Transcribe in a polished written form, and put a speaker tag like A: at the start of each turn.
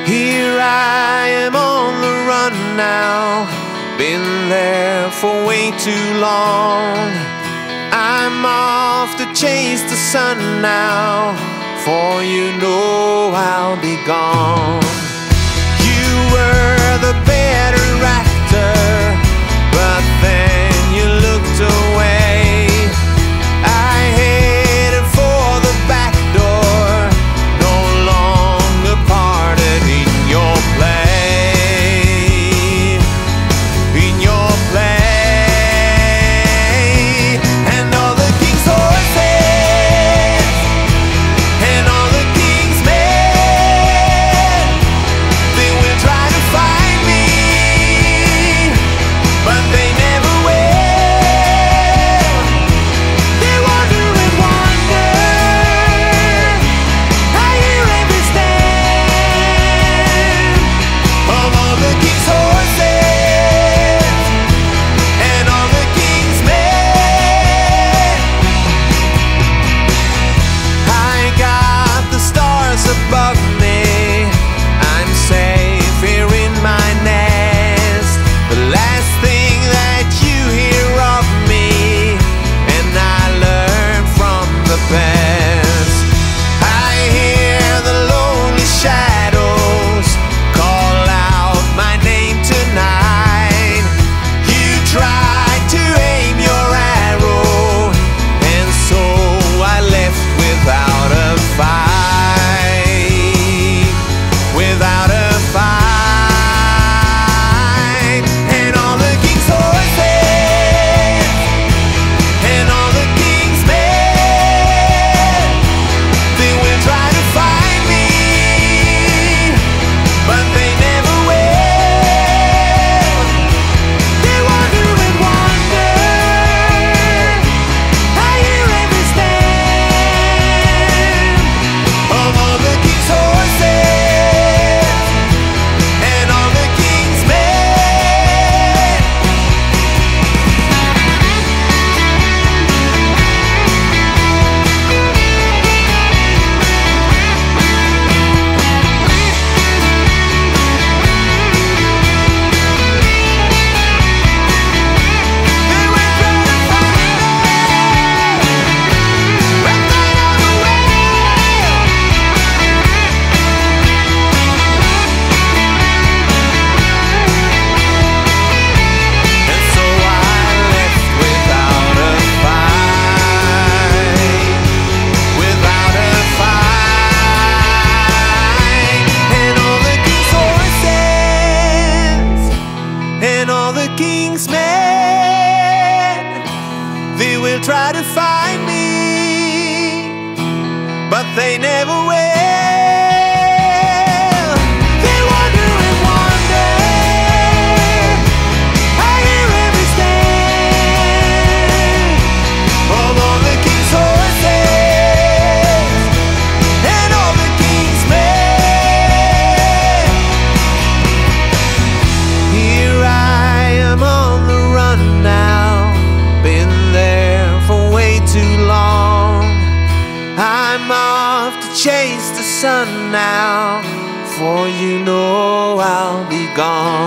A: Here I am on the run now, been there for way too long. I'm off to chase the sun now, for you know I'll be gone. You were the better actor, but then you looked away. I headed for the back door, no longer parted in your play, in your play. And all the king's horses and all the king's men, they will try to find me, but they never will. They wander and wander, I hear every stand of all the king's horses and all the king's men. I got the stars above me, I'm safe here in my nest. The last thing that you hear of me, and I learn from the best. I hear the lonely shadows call out my name tonight. You tried to aim your arrow, and so I left without a fight, without a fight. And all the king's horses and all the king's men, they will try to find me, but they never will. They wander and wander, I hear every stand of all the king's horses and all the king's men. They will try to find me, but they never will. And so I left without a fight, without a fight. And all the king's horses and all the king's men, they will try to find me, but they never will. They wander and wander, I hear every stand of all the king's horses and all the king's men. Here I am on the run now, been there for way too long. I'm off to chase the sun now, for you know I'll be gone.